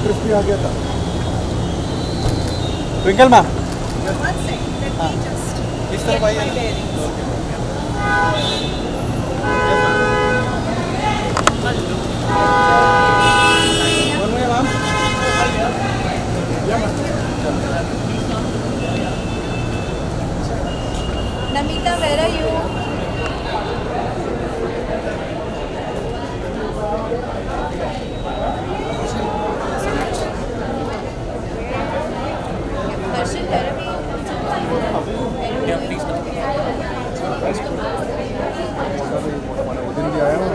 Crispy आ गया था। Twinkle ma'am, One second, let me just इस get तरफ my आइए। bearings. One way, ma'am. Namita, where are you? Darshan, where are we? Yeah, please come. दिन भी आया हूँ।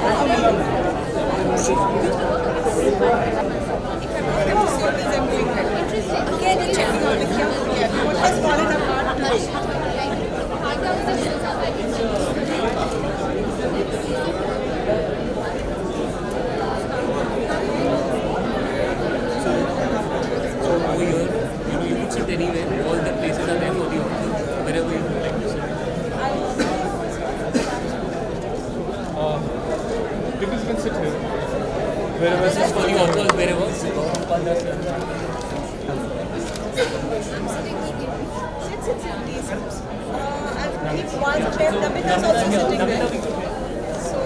Again, checking on the camera. What has fallen apart? Over here, you could sit anywhere. All the places are there for you. Wherever you would like to sit. People can sit here. Wherever this is for the authors, wherever. I'll keep one chair. Namita's also sitting there. So,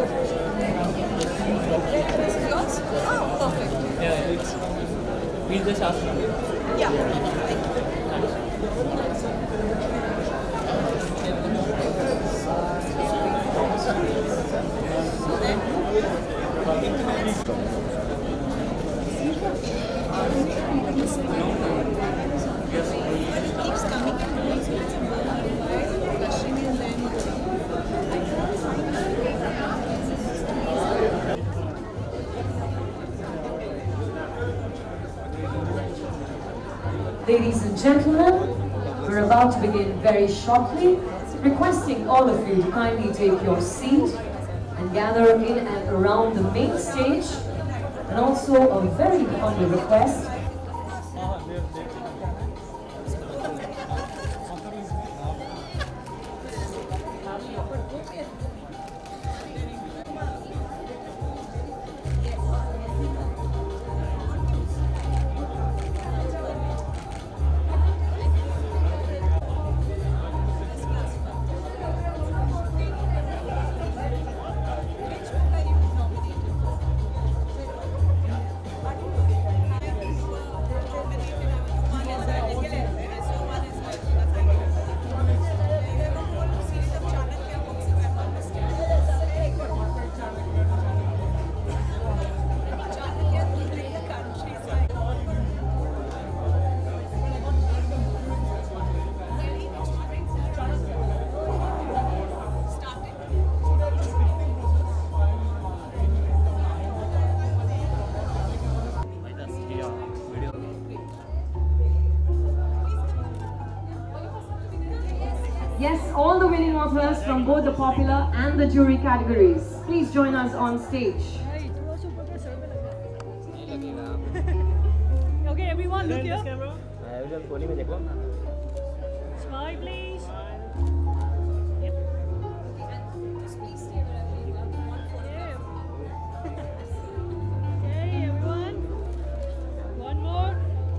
this is yours? Oh, perfect. Yeah. We'll just ask you. Yeah, thank you. It keeps coming to me. Rushing and then. Ladies and gentlemen, we're about to begin very shortly, requesting all of you to kindly take your seat and gather in and around the main stage, and also a very humble request. Yes, all the winning authors from both the popular and the jury categories. Please join us on stage. Okay, everyone, look here. Smile, please. Yep. Okay, everyone. One more.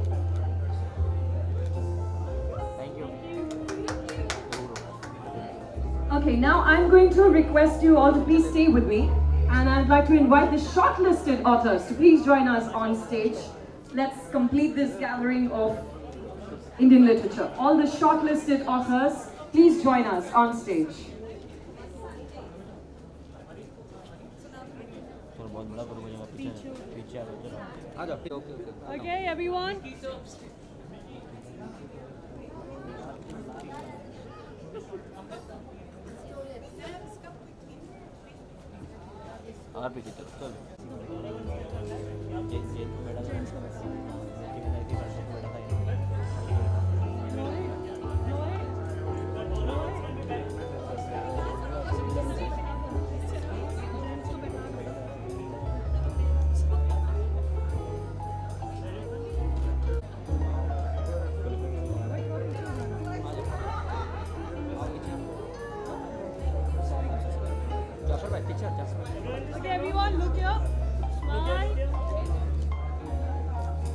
Okay, now I'm going to request you all to please stay with me, and I'd like to invite the shortlisted authors to please join us on stage. Let's complete this gathering of Indian literature. All the shortlisted authors, please join us on stage. Okay, everyone. Okay, everyone, look here. Smile.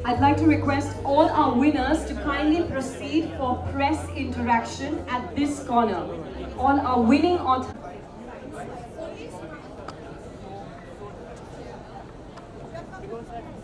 I'd like to request all our winners to kindly proceed for press interaction at this corner. All our winning authors.